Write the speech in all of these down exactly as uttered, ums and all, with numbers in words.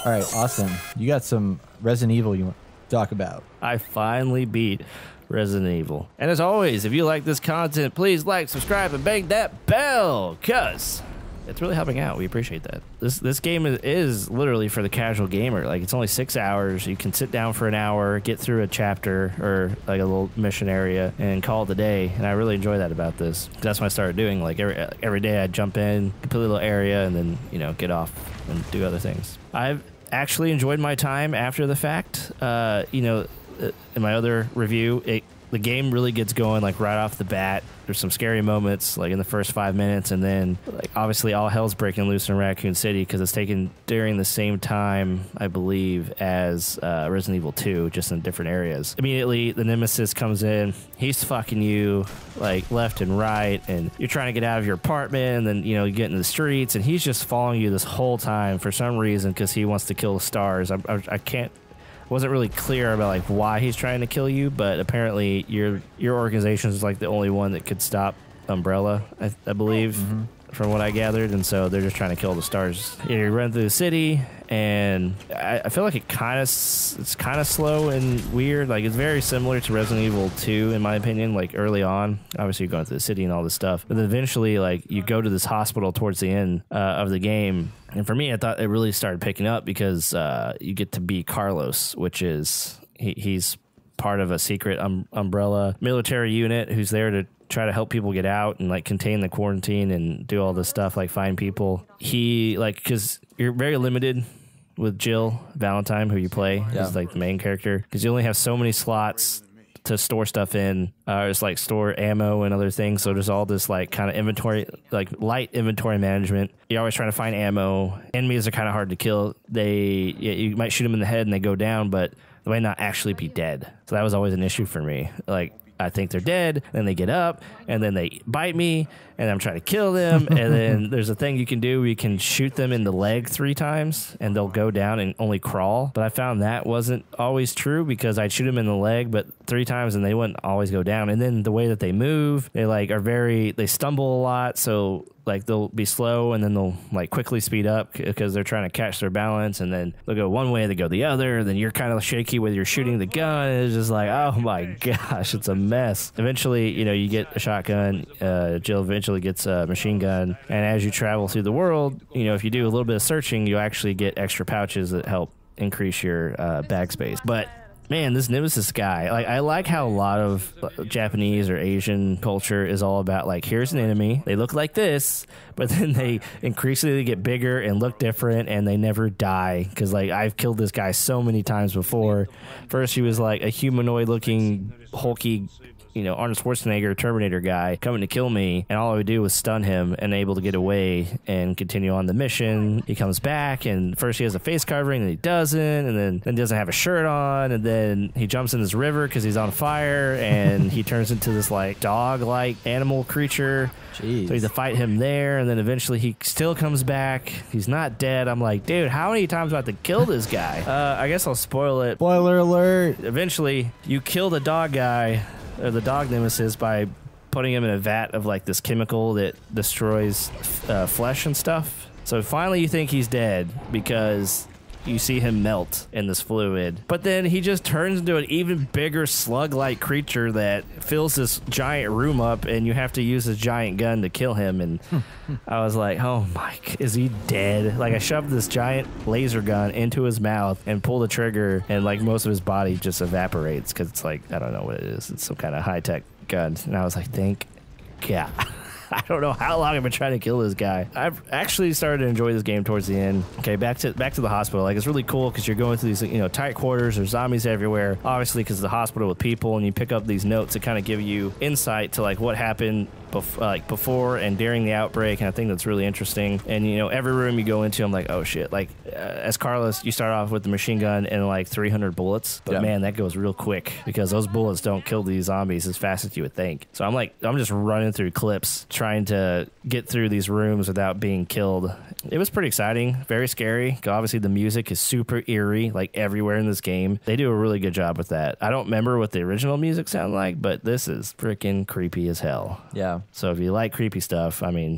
All right, awesome. You got some Resident Evil you want to talk about. I finally beat Resident Evil. And as always, if you like this content, please like, subscribe, and bang that bell, cuz it's really helping out. We appreciate that. This this game is, is literally for the casual gamer. Like, it's only six hours. You can sit down for an hour, get through a chapter or like a little mission area, and call it a day. And I really enjoy that about this. That's what I started doing. Like every every day, I'd jump in, complete a little area, and then you know get off and do other things. I've actually enjoyed my time after the fact. Uh, you know, in my other review, it. The game really gets going like right off the bat. There's some scary moments like in the first five minutes, and then like obviously all hell's breaking loose in Raccoon City because it's taken during the same time, I believe, as uh, Resident Evil two, just in different areas. Immediately, the Nemesis comes in. He's fucking you like left and right, and you're trying to get out of your apartment, and then you know you get into the streets, and he's just following you this whole time for some reason because he wants to kill the stars. I, I, I can't. Wasn't really clear about like why he's trying to kill you, but apparently your your organization is like the only one that could stop Umbrella, I, I believe, mm-hmm. from what I gathered, and so they're just trying to kill the stars. You run through the city, and I, I feel like it kind of it's kind of slow and weird. Like it's very similar to Resident Evil two, in my opinion. Like early on, obviously you're going through the city and all this stuff, but then eventually, like you go to this hospital towards the end uh, of the game. And for me, I thought it really started picking up because uh, you get to be Carlos, which is he, he's part of a secret um, Umbrella military unit who's there to try to help people get out and like contain the quarantine and do all this stuff, like find people. He like because you're very limited with Jill Valentine, who you play, yeah. is like the main character, because you only have so many slots to store stuff in, uh, just like store ammo and other things. So there's all this like kind of inventory, like light inventory management. You're always trying to find ammo. Enemies are kind of hard to kill. They, yeah, you might shoot them in the head and they go down, but they might not actually be dead. So that was always an issue for me. Like, I think they're dead, then they get up, and then they bite me, and I'm trying to kill them, and then there's a thing you can do where you can shoot them in the leg three times, and they'll go down and only crawl. But I found that wasn't always true, because I'd shoot them in the leg, but three times, and they wouldn't always go down. And then the way that they move, they like are very, they stumble a lot, so like they'll be slow, and then they'll like quickly speed up because they're trying to catch their balance, and then they'll go one way, they go the other, and then you're kind of shaky whether you're shooting the gun. It's just like, oh my gosh, it's a mess. Eventually, you know, you get a shotgun. Uh, Jill eventually gets a machine gun, and as you travel through the world, you know, if you do a little bit of searching, you actually get extra pouches that help increase your uh, bag space. But man, this Nemesis guy, like I like how a lot of Japanese or Asian culture is all about like, here's an enemy, they look like this, but then they increasingly get bigger and look different, and they never die. Because like I've killed this guy so many times before. First he was like a humanoid looking hulky, you know, Arnold Schwarzenegger Terminator guy coming to kill me, and all I would do was stun him and able to get away and continue on the mission. He comes back, and first he has a face covering, and he doesn't, and then, then doesn't have a shirt on, and then he jumps in this river because he's on fire, and he turns into this like dog-like animal creature. Jeez. So you have to fight him there, and then eventually he still comes back. He's not dead. I'm like, dude, how many times do I have to kill this guy? Uh, I guess I'll spoil it. Spoiler alert. Eventually, you kill the dog guy, or the dog nemesis, by putting him in a vat of like this chemical that destroys uh, flesh and stuff. So finally you think he's dead because you see him melt in this fluid. But then he just turns into an even bigger slug-like creature that fills this giant room up, and you have to use this giant gun to kill him. And I was like, oh my, is he dead? Like I shoved this giant laser gun into his mouth and pull the trigger, and like most of his body just evaporates because it's like, I don't know what it is. It's some kind of high-tech gun. And I was like, thank God. I don't know how long I've been trying to kill this guy. I've actually started to enjoy this game towards the end. Okay, back to back to the hospital. Like, it's really cool because you're going through these, you know, tight quarters. There's zombies everywhere, obviously, because it's the hospital with people, and you pick up these notes that kind of give you insight to like what happened bef- like before and during the outbreak. And I think that's really interesting. And you know, every room you go into, I'm like, oh shit. Like uh, as Carlos, you start off with the machine gun and like three hundred bullets, but yeah. man, that goes real quick because those bullets don't kill these zombies as fast as you would think. So I'm like, I'm just running through clips trying to get through these rooms without being killed. It was pretty exciting, very scary. Obviously the music is super eerie, like everywhere in this game. They do a really good job with that. I don't remember what the original music sounded like, but this is freaking creepy as hell. Yeah. So if you like creepy stuff, I mean,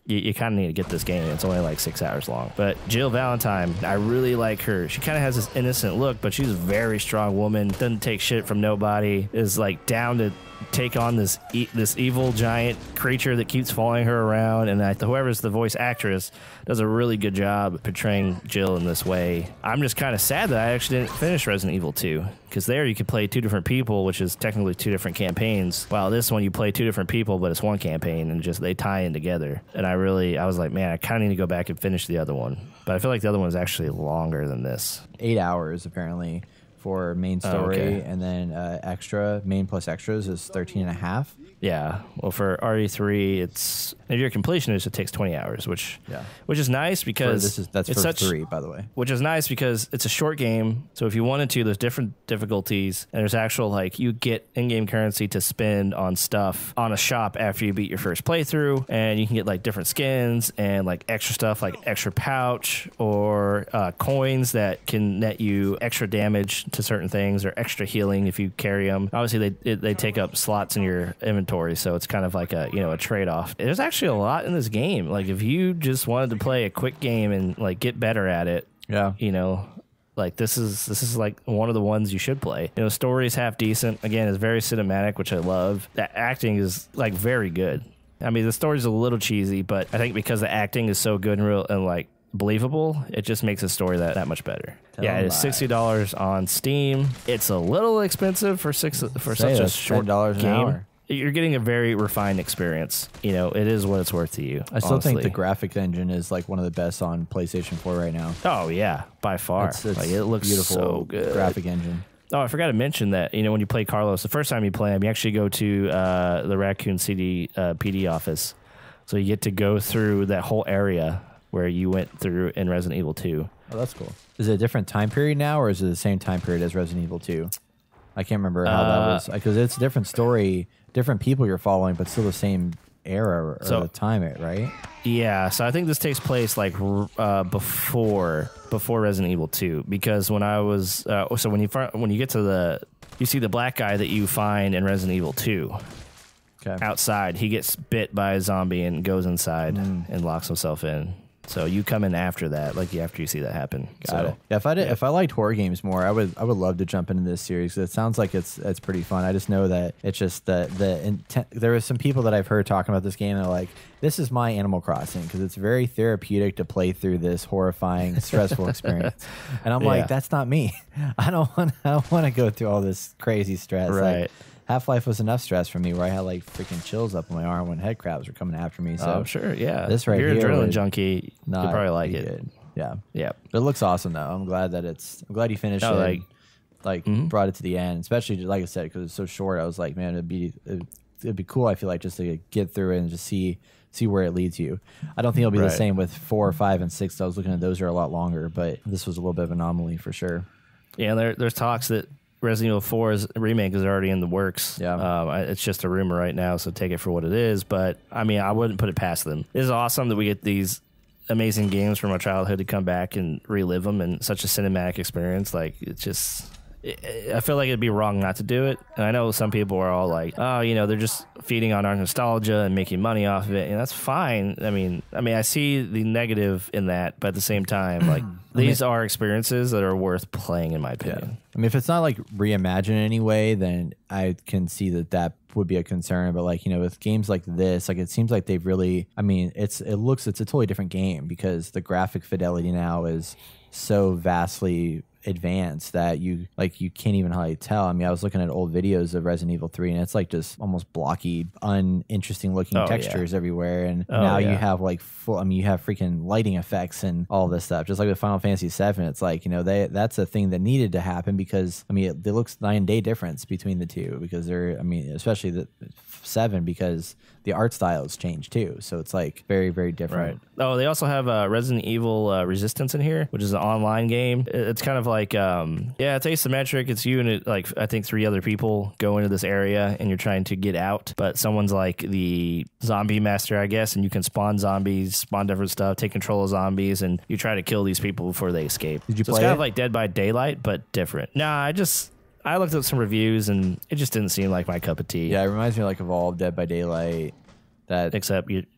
you, you kind of need to get this game. It's only like six hours long. But Jill Valentine, I really like her. She kind of has this innocent look, but she's a very strong woman. Doesn't take shit from nobody. Is like down to take on this e this evil giant creature that keeps following her around, and I, whoever's the voice actress does a really good job portraying Jill in this way. I'm just kind of sad that I actually didn't finish Resident Evil two, because there you could play two different people, which is technically two different campaigns, while this one you play two different people, but it's one campaign, and just they tie in together. And I really, I was like, man, I kind of need to go back and finish the other one, but I feel like the other one is actually longer than this. Eight hours apparently for main story, oh, okay. and then uh, extra main plus extras is thirteen and a half. Yeah, well, for R E three, it's if you're a completionist, it takes twenty hours, which yeah, which is nice because for, this is that's it's for such, three, by the way. Which is nice because it's a short game, so if you wanted to, there's different difficulties, and there's actual like you get in-game currency to spend on stuff on a shop after you beat your first playthrough, and you can get like different skins and like extra stuff like extra pouch or uh, coins that can net you extra damage to certain things or extra healing if you carry them. Obviously, they it, they take up slots in your inventory. So it's kind of like a, you know, a trade-off. There's actually a lot in this game. Like if you just wanted to play a quick game and like get better at it, yeah, you know, like this is this is like one of the ones you should play. You know, story's half decent. Again, it's very cinematic, which I love. The acting is like very good. I mean, the story's a little cheesy, but I think because the acting is so good and real and like believable, it just makes the story that, that much better. Tell yeah, it's sixty dollars on Steam. It's a little expensive for six for Say such a short dollars game. An hour. You're getting a very refined experience. You know, it is what it's worth to you. I still honestly. think the graphic engine is like one of the best on PlayStation four right now. Oh yeah, by far. It's, it's like it looks beautiful so good. Graphic engine. Oh, I forgot to mention that, you know, when you play Carlos, the first time you play him, you actually go to uh, the Raccoon City uh, P D office. So you get to go through that whole area where you went through in Resident Evil two. Oh, that's cool. Is it a different time period now, or is it the same time period as Resident Evil two? I can't remember how uh, that was, because it's a different story, different people you're following, but still the same era or so, the time, right? Yeah, so I think this takes place like uh, before before Resident Evil two, because when I was uh, so when you when you get to the you see the black guy that you find in Resident Evil two. Okay. Outside, he gets bit by a zombie and goes inside mm. and locks himself in. So you come in after that, like after you see that happen. Got so, it. Yeah, if I did, yeah. if I liked horror games more, I would I would love to jump into this series. It sounds like it's it's pretty fun. I just know that it's just the the intent. There are some people that I've heard talking about this game and they're like, this is my Animal Crossing, because it's very therapeutic to play through this horrifying, stressful experience. And I'm yeah. like, that's not me. I don't want I don't want to go through all this crazy stress. Right. Like, Half-Life was enough stress for me, where I had like freaking chills up my arm when head crabs were coming after me. So oh, sure, yeah. This right if you're here, an adrenaline would junkie, you probably like it. Good. Yeah, yeah. But it looks awesome though. I'm glad that it's. I'm glad you finished no, it. Like, like mm-hmm. brought it to the end, especially like I said, because it's so short. I was like, man, it'd be it'd, it'd be cool. I feel like just to get through it and just see see where it leads you. I don't think it'll be right. the same with four or five and six. I was looking at those are a lot longer, but this was a little bit of an anomaly for sure. Yeah, there, there's talks that Resident Evil four's remake is already in the works. Yeah, um, it's just a rumor right now, so take it for what it is. But I mean, I wouldn't put it past them. It is awesome that we get these amazing games from our childhood to come back and relive them in such a cinematic experience. Like it's just, it, I feel like it'd be wrong not to do it. And I know some people are all like, oh, you know, they're just feeding on our nostalgia and making money off of it, and that's fine. I mean, I mean, I see the negative in that, but at the same time, like. These are experiences that are worth playing, in my opinion. Yeah. I mean, if it's not like reimagined in any way, then I can see that that would be a concern. But like, you know, with games like this, like it seems like they've really, I mean, it's it looks, it's a totally different game because the graphic fidelity now is so vastly advanced that you like you can't even hardly tell. I mean, I was looking at old videos of Resident Evil three, and it's like just almost blocky, uninteresting looking oh, textures yeah. everywhere. And oh, now yeah. you have like full. I mean, you have freaking lighting effects and all this stuff. Just like with Final Fantasy seven, it's like, you know, they that's a thing that needed to happen because I mean, it, it looks nine day difference between the two because they're. I mean, especially the seven because the art style has changed too. So it's like very very different. Right. Oh, they also have uh, Resident Evil uh, Resistance in here, which is an online game. It's kind of like, um, yeah, it's asymmetric. It's you and it, like I think three other people go into this area and you're trying to get out, but someone's like the zombie master, I guess, and you can spawn zombies, spawn different stuff, take control of zombies, and you try to kill these people before they escape. Did you so play it's kind it? of like Dead by Daylight, but different. Nah, I just... I looked at some reviews and it just didn't seem like my cup of tea. Yeah, it reminds me like of all Dead by Daylight. That except you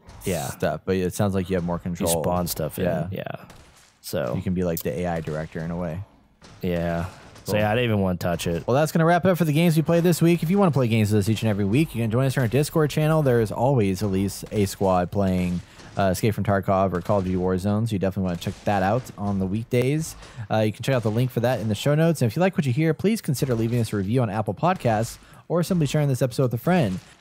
Yeah. stuff, but it sounds like you have more You control. spawn stuff in. Yeah. Yeah. So You can be like the A I director in a way. yeah. So Cool. yeah, I didn't even want to touch it. Well, that's going to wrap it up for the games we played this week. If you want to play games with us each and every week, you can join us on our Discord channel. There is always at least a squad playing uh, Escape from Tarkov or Call of Duty Warzone, so you definitely want to check that out on the weekdays. Uh, you can check out the link for that in the show notes. And if you like what you hear, please consider leaving us a review on Apple Podcasts or simply sharing this episode with a friend.